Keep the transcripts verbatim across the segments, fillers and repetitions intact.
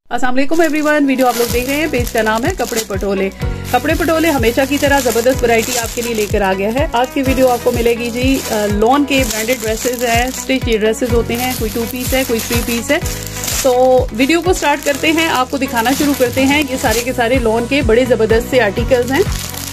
अस्सलाम वालेकुम everyone, video आप लोग देख रहे हैं, पेज का नाम है कपड़े पटोले। कपड़े पटोले हमेशा की तरह जबरदस्त वैरायटी आपके लिए लेकर आ गया है। आज की वीडियो आपको मिलेगी जी लॉन के ब्रांडेड ड्रेसेस हैं, स्टिच ड्रेसेस होते हैं, कोई टू पीस है, कोई थ्री पीस है। तो वीडियो को स्टार्ट करते हैं, आपको दिखाना शुरू करते हैं। ये सारे के सारे लॉन के बड़े जबरदस्त से आर्टिकल्स हैं।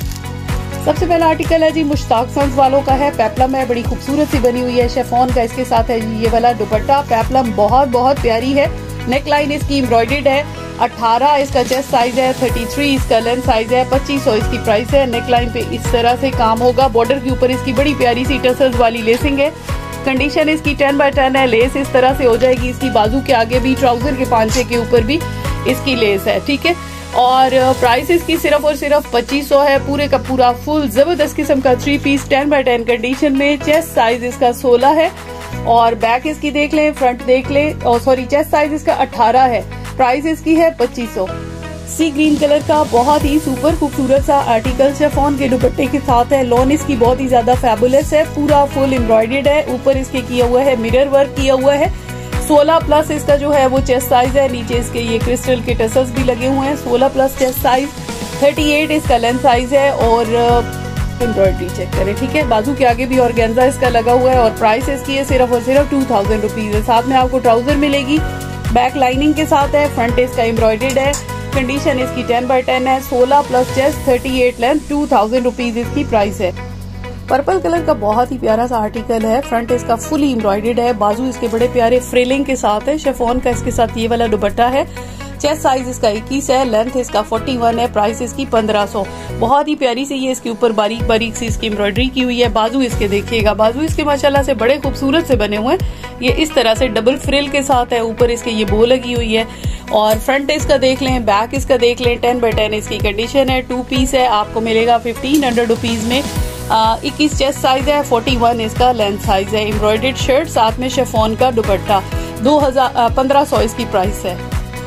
सबसे पहला आर्टिकल है जी मुश्ताक सन्स वालों का है, पेप्लम है, बड़ी खूबसूरत सी बनी हुई है, शिफॉन का इसके साथ है ये वाला दुपट्टा। पेप्लम बहुत बहुत प्यारी है, नेक लाइन इसकी एम्ब्रॉयडर्ड है। अठारह इसका चेस्ट साइज है, तैंतीस इसका लेंथ साइज है, पच्चीस सौ इसकी प्राइस है। नेक लाइन पे इस तरह से काम होगा, बॉर्डर के ऊपर इसकी बड़ी प्यारी सी टसल्स वाली लेसिंग है। कंडीशन इसकी टेन बाय टेन है, लेस इस तरह से हो जाएगी। इसकी बाजू के आगे भी, ट्राउजर के पांचे के ऊपर भी इसकी लेस है, ठीक है। और प्राइस इसकी सिर्फ और सिर्फ पच्चीस सौ है। पूरे का पूरा फुल जबरदस्त किस्म का three piece ten by ten condition में। चेस्ट साइज इसका सोलह है और बैक इसकी देख लें, फ्रंट देख लें, और सॉरी चेस्ट साइज इसका अठारह है। प्राइस इसकी है पच्चीस सौ। सी ग्रीन कलर का बहुत ही सुपर खूबसूरत सा आर्टिकल शिफॉन के दुपट्टे के साथ है। लॉन इसकी बहुत ही ज्यादा फैबुलस है, पूरा फुल एम्ब्रॉयडर्ड है। ऊपर इसके किया हुआ है मिरर वर्क किया हुआ है। सोलह प्लस इसका जो है वो चेस्ट साइज है। नीचे इसके ये क्रिस्टल के टसल्स भी लगे हुए हैं। सोलह प्लस चेस्ट साइज, अड़तीस इसका लेंथ साइज है। और एम्ब्रॉयडरी चेक करें, ठीक है। बाजू के आगे भी ऑर्गेन्जा इसका लगा हुआ है। और प्राइस इसकी है सिर्फ और सिर्फ टू थाउजेंड रुपीज है। साथ में आपको ट्राउजर मिलेगी, बैक लाइनिंग के साथ है, फ्रंट इसका एम्ब्रॉयडर्ड है। कंडीशन इसकी टेन बाय टेन है। सोलह प्लस चेस्ट, अड़तीस लेंथ, टू थाउजेंड रुपीज इसकी प्राइस है। पर्पल कलर का बहुत ही प्यारा सा आर्टिकल है। फ्रंट इसका फुली एम्ब्रॉयडर्ड है, बाजू इसके बड़े प्यारे फ्रिलिंग के साथ है। शिफॉन का इसके साथ ये वाला दुपट्टा है। चेस्ट साइज इसका इक्कीस है, लेंथ इसका इकतालीस है, प्राइस इसकी पंद्रह सौ। बहुत ही प्यारी सी ये इसके ऊपर बारीक बारीक सी इसकी एम्ब्रॉयडरी की हुई है। बाजू इसके देखिएगा, बाजू इसके माशाल्लाह से बड़े खूबसूरत से बने हुए हैं। ये इस तरह से डबल फ्रिल के साथ है। ऊपर इसके ये बो लगी हुई है। और फ्रंट इसका देख लें, बैक इसका देख लें, टेन बाय टेन इसकी कंडीशन है। टू पीस है, आपको मिलेगा फिफ्टीन हंड्रेड रुपीज में। इक्कीस चेस्ट साइज है, इकतालीस इसका लेंथ साइज है। एम्ब्रॉयडर्ड शर्ट, साथ में शिफॉन का दुपट्टा। दो हजार पंद्रह सौ इसकी प्राइस है।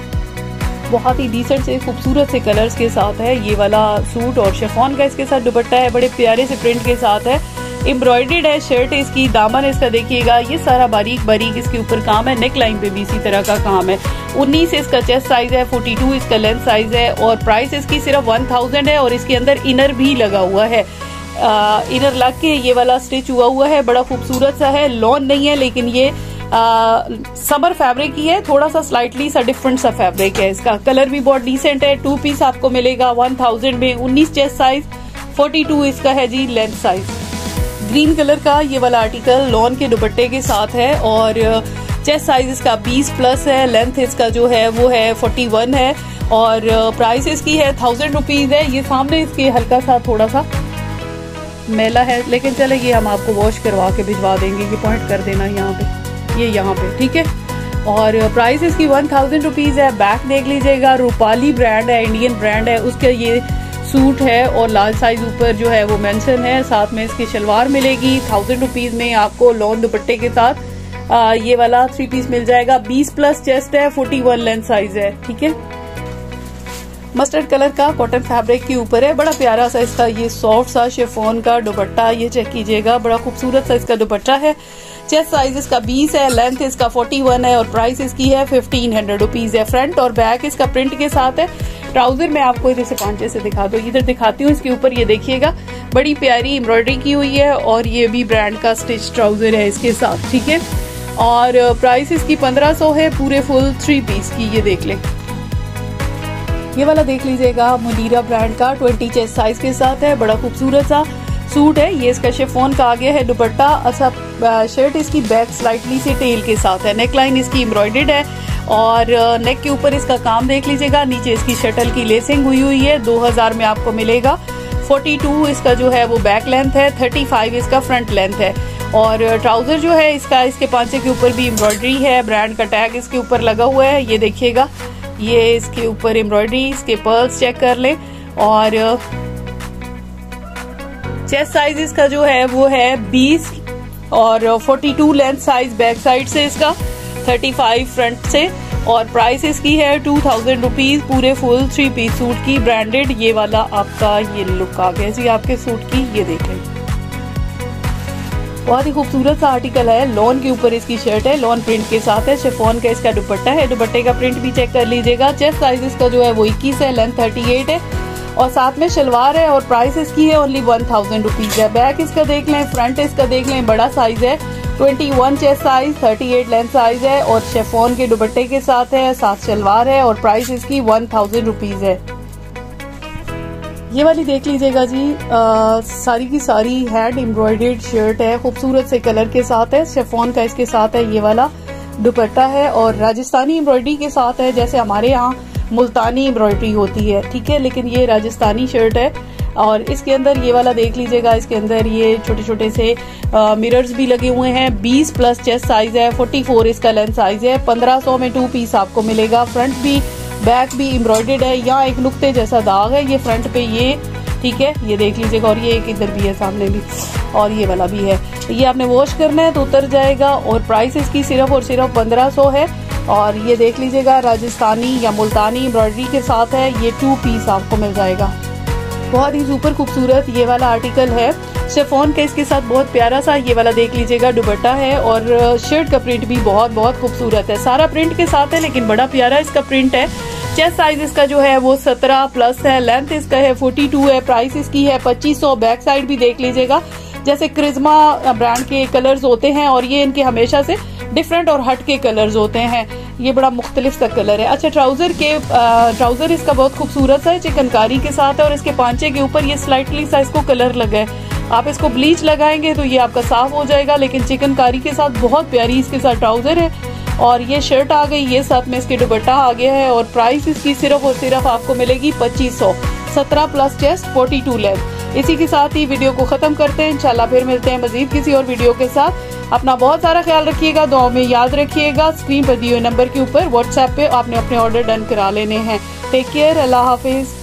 बहुत ही डिसेंट से खूबसूरत से कलर्स के साथ है ये वाला सूट। और शिफॉन का इसके साथ दुपट्टा है, बड़े प्यारे से प्रिंट के साथ है। एम्ब्रॉयडर्ड है शर्ट इसकी। दामन इसका देखिएगा, ये सारा बारीक बारीक इसके ऊपर काम है। नेक लाइन पे भी इसी तरह का काम है। उन्नीस इसका चेस्ट साइज है, बयालीस इसका लेंथ साइज है। और प्राइस इसकी सिर्फ वन थाउजेंड है। और इसके अंदर इनर भी लगा हुआ है, आ, इनर लग के ये वाला स्टिच हुआ हुआ है। बड़ा खूबसूरत सा है। लॉन नहीं है, लेकिन ये समर फैब्रिक ही है, थोड़ा सा स्लाइटली सा डिफरेंट सा फैब्रिक है। इसका कलर भी बहुत डिसेंट है। टू पीस आपको मिलेगा वन थाउजेंड में। उन्नीस चेस्ट साइज, बयालीस इसका है जी लेंथ साइज। ग्रीन कलर का ये वाला आर्टिकल लॉन के दुपट्टे के साथ है। और चेस्ट साइज इसका बीस प्लस है, लेंथ इसका जो है वो है इकतालीस है। और प्राइस इसकी है थाउजेंड रुपीज है। ये सामने इसके हल्का सा थोड़ा सा मैला है, लेकिन चले ये हम आपको वॉश करवा के भिजवा देंगे। ये पॉइंट कर देना यहाँ पे, ये यहाँ पे, ठीक है। और प्राइस इसकी वन थाउजेंड रुपीज है। बैक देख लीजिएगा, रूपाली ब्रांड है, इंडियन ब्रांड है, उसका ये सूट है। और लार्ज साइज ऊपर जो है वो मेंशन है। साथ में इसकी शलवार मिलेगी। थाउजेंड रुपीज में आपको लॉन दुपट्टे के साथ आ, ये वाला थ्री पीस मिल जाएगा। बीस प्लस चेस्ट है, इकतालीस लेंथ साइज है, ठीक है। मस्टर्ड कलर का कॉटन फैब्रिक के ऊपर है। बड़ा प्यारा सा इसका ये सॉफ्ट सा शिफॉन का दुपट्टा, ये चेक कीजिएगा, बड़ा खूबसूरत सा इसका दुपट्टा है। चेस्ट साइज इसका बीस है, लेंथ इसका इकतालीस है। और प्राइस इसकी है फिफ्टीन हंड्रेड रुपीज है। फ्रंट और बैक इसका प्रिंट के साथ है। ट्राउजर में आपको इधर से पांचे से दिखा दो, इधर दिखाती हूँ। इसके ऊपर ये देखिएगा, बड़ी प्यारी एम्ब्रॉयडरी की हुई है। और ये भी ब्रांड का स्टिच ट्राउजर है इसके साथ, ठीक है। और प्राइस इसकी पंद्रह सौ है, पूरे फुल थ्री पीस की। ये देख ले, ये वाला देख लीजिएगा, मुनीरा ब्रांड का, ट्वेंटी चेस्ट साइज के साथ है। बड़ा खूबसूरत सा सूट है। ये इसका शिफॉन का आगे है दुपट्टा। अच्छा, शर्ट इसकी बैक स्लाइटली से टेल के साथ है। नेक लाइन इसकी एम्ब्रॉयडर्ड है। और नेक के ऊपर इसका काम देख लीजिएगा। नीचे इसकी शटल की लेसिंग हुई हुई है। दो हजार में आपको मिलेगा। बयालीस इसका जो है वो बैक लेंथ है, पैंतीस इसका फ्रंट लेंथ है। और ट्राउजर जो है इसका, इसके पांचे के ऊपर भी एम्ब्रॉयडरी है। ब्रांड का टैग इसके ऊपर लगा हुआ है, ये देखिएगा। ये इसके ऊपर एम्ब्रॉयडरी, इसके पर्ल्स चेक कर ले। और चेस्ट साइज इसका जो है वो है बीस और बयालीस लेंथ साइज बैक साइड से इसका, पैंतीस फ्रंट से। और प्राइस इसकी है टू थाउजेंड रुपीज पूरे फुल थ्री पीस सूट की, ब्रांडेड। ये वाला आपका ये लुक आ गया जी आपके सूट की, ये देख लें। बहुत ही खूबसूरत सा आर्टिकल है, लॉन के ऊपर इसकी शर्ट है, लॉन प्रिंट के साथ है, शिफॉन का इसका दुपट्टा है। दुपट्टे का प्रिंट भी चेक कर लीजिएगा। चेस्ट साइज इसका जो है वो इक्कीस है, लेंथ थर्टी एट है और साथ में शलवार है और प्राइस इसकी है ओनली वन थाउजेंड रुपीज है। बैक इसका देख लें, फ्रंट इसका देख लें, बड़ा साइज है, twenty one chest size, thirty eight length size है और शिफॉन के दुपट्टे के साथ है, साथ शलवार है और प्राइस इसकी वन थाउजेंड रुपीज है। ये वाली देख लीजिएगा जी, आ, सारी की सारी हैंड एम्ब्रॉयडर्ड शर्ट है, खूबसूरत से कलर के साथ है, शिफॉन का इसके साथ है ये वाला दुपट्टा है और राजस्थानी एम्ब्रॉयडरी के साथ है। जैसे हमारे यहाँ मुल्तानी एम्ब्रॉयडरी होती है, ठीक है, लेकिन ये राजस्थानी शर्ट है और इसके अंदर ये वाला देख लीजिएगा, इसके अंदर ये छोटे छोटे से आ, मिरर्स भी लगे हुए हैं। बीस प्लस चेस्ट साइज है, फोर्टी फोर इसका लेंथ साइज है, पंद्रह सौ में टू पीस आपको मिलेगा। फ्रंट भी बैक भी एम्ब्रॉयडर्ड है, यहाँ एक नुक्ते जैसा दाग है ये फ्रंट पे, ये ठीक है, ये देख लीजिएगा और ये एक इधर भी है सामने भी और ये वाला भी है। ये आपने वॉश करना है तो उतर जाएगा और प्राइस इसकी सिर्फ और सिर्फ पंद्रह सौ है और ये देख लीजिएगा राजस्थानी या मुल्तानी एम्ब्रॉयडरी के साथ है, ये टू पीस आपको मिल जाएगा। बहुत ही सुपर खूबसूरत ये वाला आर्टिकल है, शिफॉन का इसके साथ बहुत प्यारा सा ये वाला देख लीजिएगा दुपट्टा है और शर्ट का प्रिंट भी बहुत बहुत खूबसूरत है, सारा प्रिंट के साथ है लेकिन बड़ा प्यारा इसका प्रिंट है। चेस्ट साइज इसका जो है वो सत्रह प्लस है, लेंथ इसका है फोर्टी टू है, प्राइस इसकी है पच्चीस सौ। बैक साइड भी देख लीजिएगा, जैसे क्रिज्मा ब्रांड के कलर्स होते हैं और ये इनके हमेशा से डिफरेंट और हट के कलर्स होते हैं, ये बड़ा मुख्तलिफ सा कलर है। अच्छा, ट्राउजर के ट्राउजर इसका बहुत खूबसूरत है, चिकनकारी के साथ है और इसके पांचे के ऊपर ये स्लाइटली सा इसको कलर लगा है। आप इसको ब्लीच लगाएंगे तो ये आपका साफ हो जाएगा, लेकिन चिकनकारी के साथ बहुत प्यारी इसके साथ ट्राउजर है और ये शर्ट आ गई, ये साथ में इसके दुपट्टा आ गया है और प्राइस इसकी सिर्फ और सिर्फ आपको मिलेगी पच्चीस सौ। सत्रह plus chest, forty two length. इसी के साथ ही वीडियो को खत्म करते हैं, इंशाल्लाह फिर मिलते हैं मजीद किसी और वीडियो के साथ। अपना बहुत सारा ख्याल रखिएगा, दुआ में याद रखिएगा। स्क्रीन पर दिए हुए नंबर के ऊपर व्हाट्सएप पे आपने अपने ऑर्डर डन करा लेने हैं। टेक केयर, अल्लाह हाफिज।